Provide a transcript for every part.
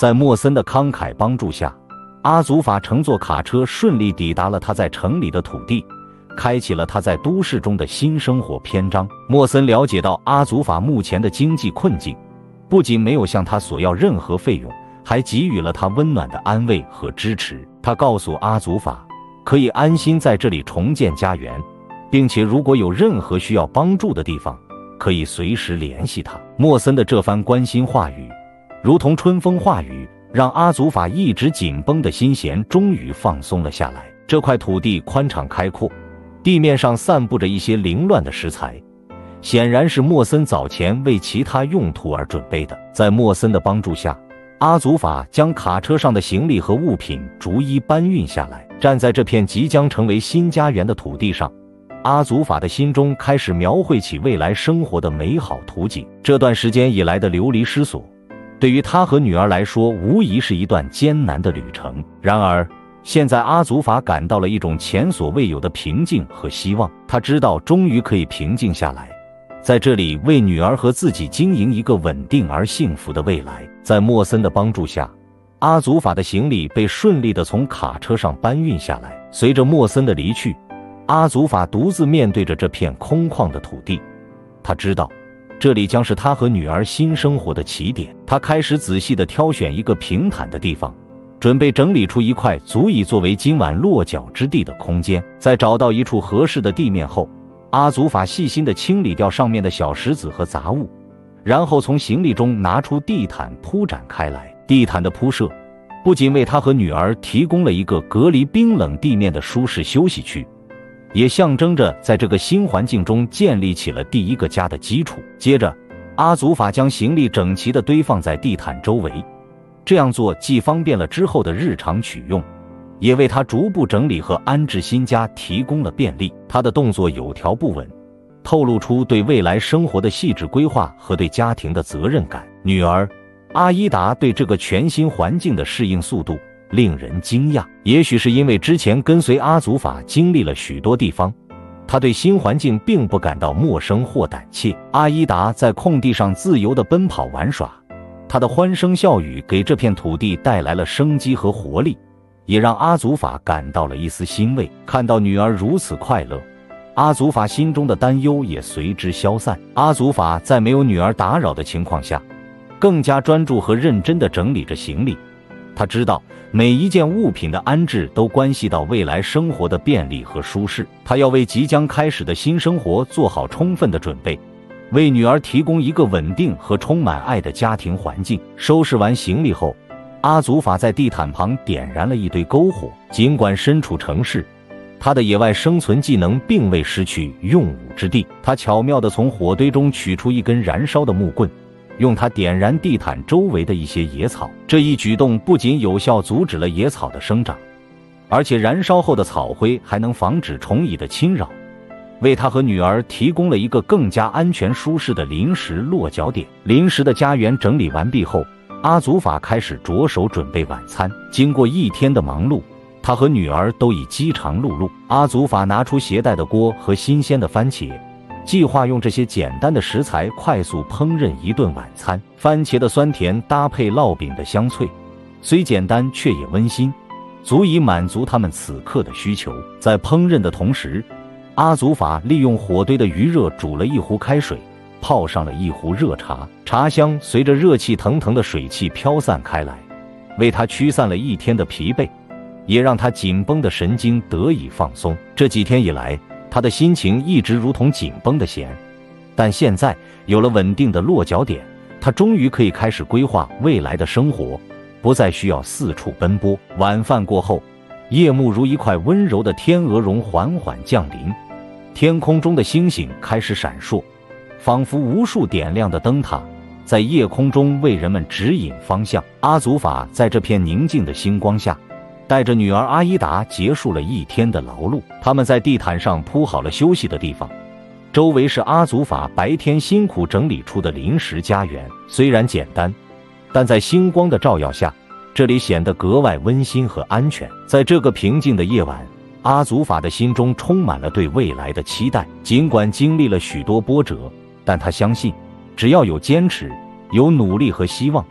在莫森的慷慨帮助下，阿祖法乘坐卡车顺利抵达了他在城里的土地，开启了他在都市中的新生活篇章。莫森了解到阿祖法目前的经济困境，不仅没有向他索要任何费用，还给予了他温暖的安慰和支持。他告诉阿祖法，可以安心在这里重建家园，并且如果有任何需要帮助的地方，可以随时联系他。莫森的这番关心话语，如同春风化雨，让阿祖法一直紧绷的心弦终于放松了下来。这块土地宽敞开阔，地面上散布着一些凌乱的石材，显然是莫森早前为其他用途而准备的。在莫森的帮助下，阿祖法将卡车上的行李和物品逐一搬运下来。站在这片即将成为新家园的土地上，阿祖法的心中开始描绘起未来生活的美好图景。这段时间以来的流离失所，对于他和女儿来说无疑是一段艰难的旅程。然而现在阿祖法感到了一种前所未有的平静和希望，他知道终于可以平静下来，在这里为女儿和自己经营一个稳定而幸福的未来。在莫森的帮助下，阿祖法的行李被顺利地从卡车上搬运下来。随着莫森的离去，阿祖法独自面对着这片空旷的土地，他知道这里将是他和女儿新生活的起点。他开始仔细地挑选一个平坦的地方，准备整理出一块足以作为今晚落脚之地的空间。在找到一处合适的地面后，阿祖法细心地清理掉上面的小石子和杂物，然后从行李中拿出地毯铺展开来。地毯的铺设不仅为他和女儿提供了一个隔离冰冷地面的舒适休息区，也象征着在这个新环境中建立起了第一个家的基础。接着，阿祖法将行李整齐地堆放在地毯周围，这样做既方便了之后的日常取用，也为他逐步整理和安置新家提供了便利。他的动作有条不紊，透露出对未来生活的细致规划和对家庭的责任感。女儿阿依达对这个全新环境的适应速度令人惊讶，也许是因为之前跟随阿祖法经历了许多地方，他对新环境并不感到陌生或胆怯。阿依达在空地上自由地奔跑玩耍，他的欢声笑语给这片土地带来了生机和活力，也让阿祖法感到了一丝欣慰。看到女儿如此快乐，阿祖法心中的担忧也随之消散。阿祖法在没有女儿打扰的情况下，更加专注和认真地整理着行李。他知道每一件物品的安置都关系到未来生活的便利和舒适，他要为即将开始的新生活做好充分的准备，为女儿提供一个稳定和充满爱的家庭环境。收拾完行李后，阿祖法在地毯旁点燃了一堆篝火。尽管身处城市，他的野外生存技能并未失去用武之地。他巧妙地从火堆中取出一根燃烧的木棍，用它点燃地毯周围的一些野草。这一举动不仅有效阻止了野草的生长，而且燃烧后的草灰还能防止虫蚁的侵扰，为他和女儿提供了一个更加安全舒适的临时落脚点。临时的家园整理完毕后，阿祖法开始着手准备晚餐。经过一天的忙碌，他和女儿都已饥肠辘辘。阿祖法拿出携带的锅和新鲜的番茄，计划用这些简单的食材快速烹饪一顿晚餐。番茄的酸甜搭配烙饼的香脆，虽简单却也温馨，足以满足他们此刻的需求。在烹饪的同时，阿祖法利用火堆的余热煮了一壶开水，泡上了一壶热茶，茶香随着热气腾腾的水汽飘散开来，为他驱散了一天的疲惫，也让他紧绷的神经得以放松。这几天以来，他的心情一直如同紧绷的弦，但现在有了稳定的落脚点，他终于可以开始规划未来的生活，不再需要四处奔波。晚饭过后，夜幕如一块温柔的天鹅绒缓缓降临，天空中的星星开始闪烁，仿佛无数点亮的灯塔在夜空中为人们指引方向。阿祖法在这片宁静的星光下，带着女儿阿依达结束了一天的劳碌。他们在地毯上铺好了休息的地方，周围是阿祖法白天辛苦整理出的临时家园。虽然简单，但在星光的照耀下，这里显得格外温馨和安全。在这个平静的夜晚，阿祖法的心中充满了对未来的期待。尽管经历了许多波折，但他相信只要有坚持，有努力和希望，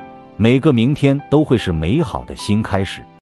每个明天都会是美好的新开始。